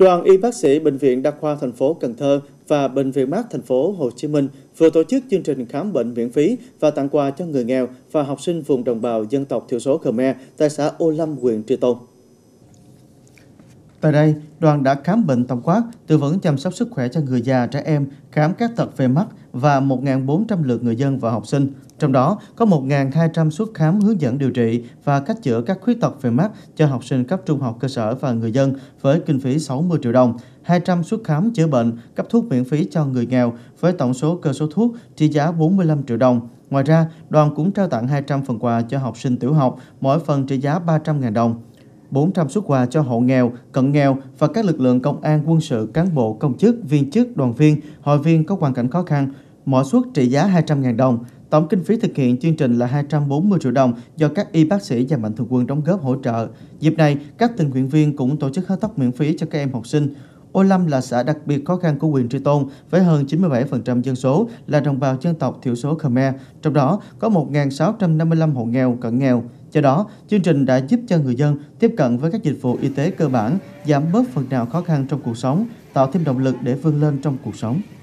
Đoàn y bác sĩ Bệnh viện Đa khoa thành phố Cần Thơ và Bệnh viện Mắt thành phố Hồ Chí Minh vừa tổ chức chương trình khám bệnh miễn phí và tặng quà cho người nghèo và học sinh vùng đồng bào dân tộc thiểu số Khmer tại xã Ô Lâm, huyện Tri Tôn. Tại đây, đoàn đã khám bệnh tổng quát, tư vấn chăm sóc sức khỏe cho người già, trẻ em, khám các tật về mắt và 1.400 lượt người dân và học sinh. Trong đó có 1.200 suất khám hướng dẫn điều trị và cách chữa các khuyết tật về mắt cho học sinh cấp trung học cơ sở và người dân với kinh phí 60 triệu đồng, 200 suất khám chữa bệnh, cấp thuốc miễn phí cho người nghèo với tổng cơ số thuốc trị giá 45 triệu đồng. Ngoài ra, đoàn cũng trao tặng 200 phần quà cho học sinh tiểu học, mỗi phần trị giá 300.000 đồng. 400 suất quà cho hộ nghèo, cận nghèo và các lực lượng công an, quân sự, cán bộ, công chức, viên chức, đoàn viên, hội viên có hoàn cảnh khó khăn, mỗi suất trị giá 200.000 đồng. Tổng kinh phí thực hiện chương trình là 240 triệu đồng do các y bác sĩ và mạnh thường quân đóng góp hỗ trợ. Dịp này, các tình nguyện viên cũng tổ chức hớt tóc miễn phí cho các em học sinh. Ô Lâm là xã đặc biệt khó khăn của huyện Tri Tôn với hơn 97% dân số là đồng bào dân tộc thiểu số Khmer, trong đó có 1.655 hộ nghèo, cận nghèo. Do đó, chương trình đã giúp cho người dân tiếp cận với các dịch vụ y tế cơ bản, giảm bớt phần nào khó khăn trong cuộc sống, tạo thêm động lực để vươn lên trong cuộc sống.